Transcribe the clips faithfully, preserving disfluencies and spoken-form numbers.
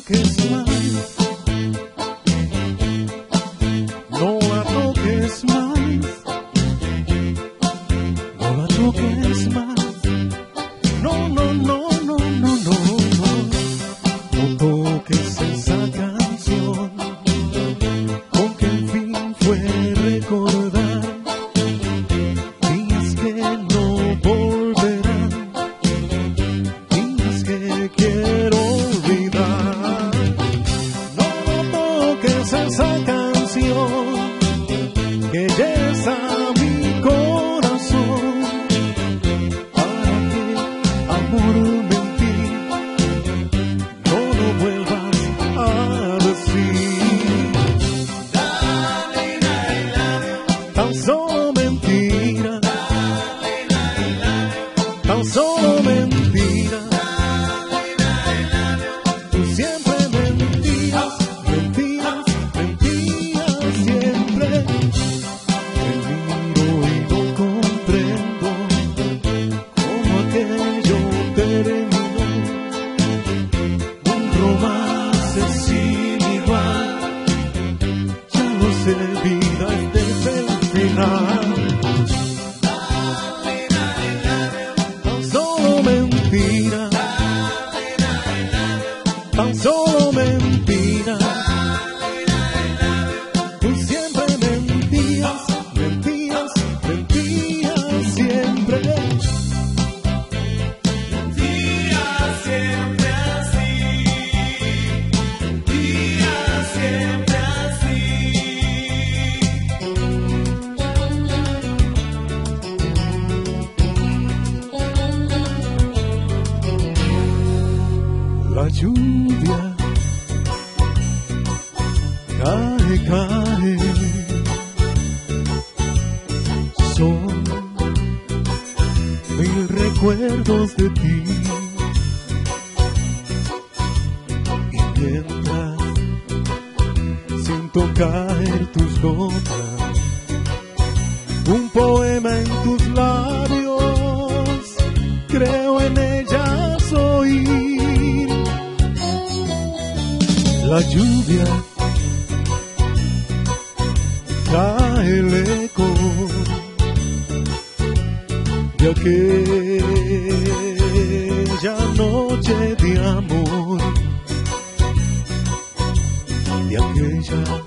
toques más, no la toques más, no la toques más, no, no, no, no, no, no, no, no toques esa canción con que el fin fue recordar días que no volverán, días que quiero olvidar. No, no toques esa canción que llena mi corazón. ¿Para qué, amor, mentir? No lo vuelvas a decir. Tan solo mentira, tan solo mentira. Tú siempre mentías, mentías, mentías siempre. Te miro y no comprendo cómo aquello terminó. Un romance sin igual. Ya lo sé, vida, este es el final. Tan solo mentira, tan solo mentira. Tú siempre mentías, mentías, mentías siempre. Días siempre así, días siempre así. La lluvia cae, cae. Son mil recuerdos de ti. Y mientras siento caer tus gotas, un poema en tus labios, creo en ellas oír. La lluvia trae el eco de aquella noche de amor, de aquellas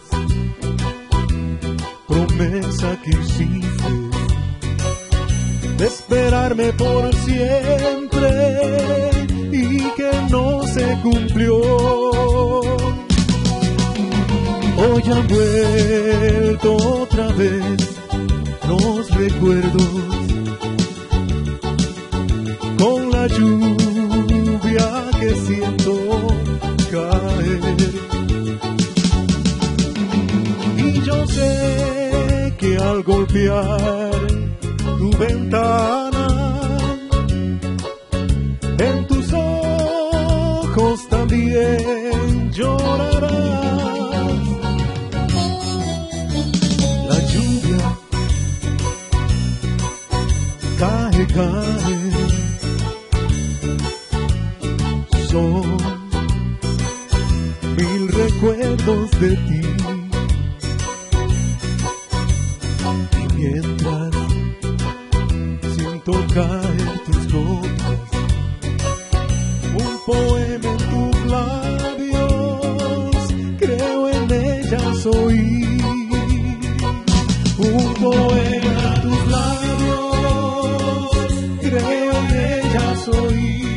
promesas que hiciste de esperarme por siempre y que no se cumplió. Hoy han vuelto otra vez los recuerdos con la lluvia que siento caer. Y yo sé que al golpear tu ventana, en tus ojos también llorarás. La lluvia cae, cae. Son mil recuerdos de ti. Y mientras siento caer tus gotas, un poema en tus labios, creo en ellas oír. Un poema en tus labios, creo en ellas oír.